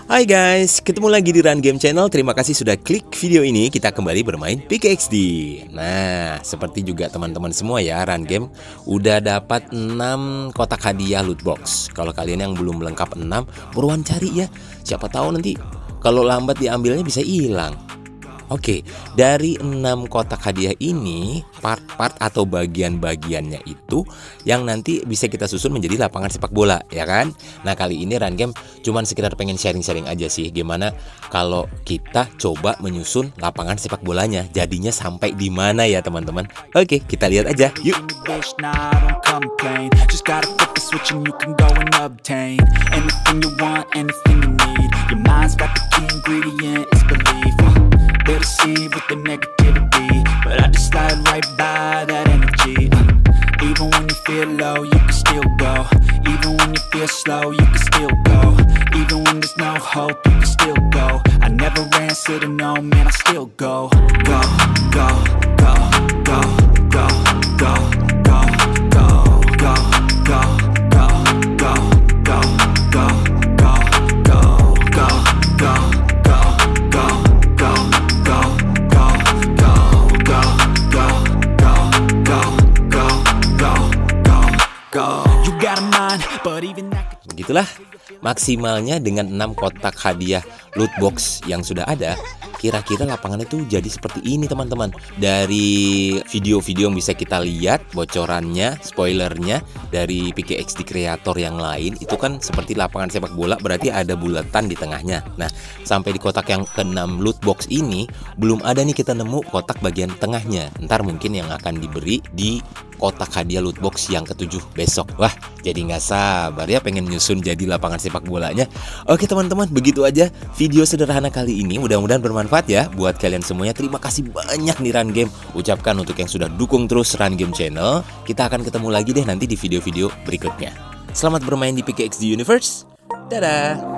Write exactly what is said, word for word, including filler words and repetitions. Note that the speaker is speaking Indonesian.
Hai guys, ketemu lagi di Run Game Channel. Terima kasih sudah klik video ini. Kita kembali bermain P K X D. Nah, seperti juga teman-teman semua ya, Run Game udah dapat enam kotak hadiah loot box. Kalau kalian yang belum lengkap enam, buruan cari ya. Siapa tahu nanti kalau lambat diambilnya bisa hilang. Oke, dari enam kotak hadiah ini, part-part atau bagian-bagiannya itu yang nanti bisa kita susun menjadi lapangan sepak bola, ya kan? Nah, kali ini Run Game cuman sekedar pengen sharing-sharing aja sih, gimana kalau kita coba menyusun lapangan sepak bolanya, jadinya sampai di mana ya teman-teman? Oke, kita lihat aja, yuk! They're deceived with the negativity, but I just slide right by that energy. uh, Even when you feel low, you can still go. Even when you feel slow, you can still go. Even when there's no hope, you can still go. I never answer to no, man, I still go. Go, go, go, go, go, go, go, go, go, go, go, go, go, go, go, go, go, go. Begitulah maksimalnya dengan enam kotak hadiah loot box yang sudah ada. Kira-kira lapangan itu jadi seperti ini teman-teman. Dari video-video yang bisa kita lihat, bocorannya, spoilernya dari P K X D kreator yang lain, itu kan seperti lapangan sepak bola, berarti ada bulatan di tengahnya. Nah, sampai di kotak yang keenam loot box ini belum ada nih kita nemu kotak bagian tengahnya. Ntar mungkin yang akan diberi di kotak hadiah loot box yang ketujuh besok. Wah, jadi nggak sabar ya pengen nyusun jadi lapangan sepak bolanya. Oke teman-teman, begitu aja video sederhana kali ini. Mudah-mudahan bermanfaat ya buat kalian semuanya. Terima kasih banyak nih Run Game. Ucapkan untuk yang sudah dukung terus Run Game Channel. Kita akan ketemu lagi deh nanti di video-video berikutnya. Selamat bermain di P K X D Universe. Dadah.